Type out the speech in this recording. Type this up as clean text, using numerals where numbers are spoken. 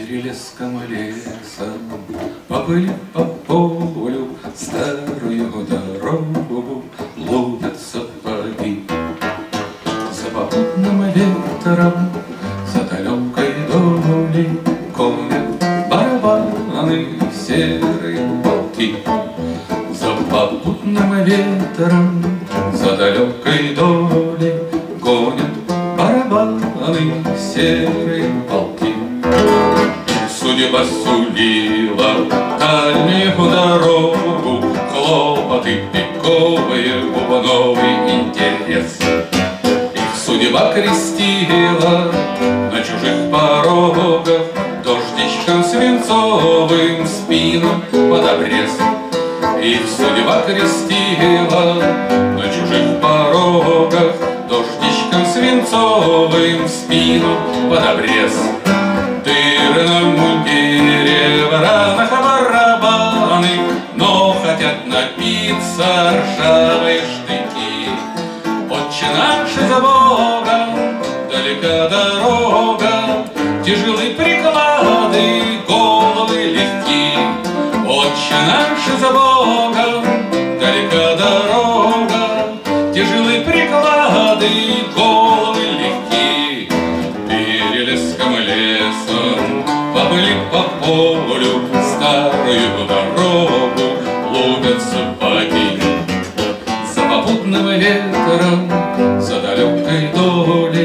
Перелеском лесом поплыли по полю, старую дорогу лупят сапоги. За попутным ветром, за далекой долей гонят барабаны серые полки. За попутным ветром, за далекой долей гонят барабаны серые полки. Судьба сулила дальнюю дорогу, хлопоты пиковые, бубновый интерес. Их судьба крестила на чужих порогах, дождичком свинцовым спину под обрез. Их судьба крестила на чужих порогах, дождичком свинцовым спину под обрез. В дырном мундире, в ранах барабаны, но хотят напиться ржавые штыки. Отче наш за Богом, далека дорога, тяжелы приклады, головы легки. Отче наш за Богом, далека дорога, тяжелы приклады, головы легки. Перелеском лесом поплыли по полю, старую дорогу лупят сапоги. За попутным ветром, за далекой долей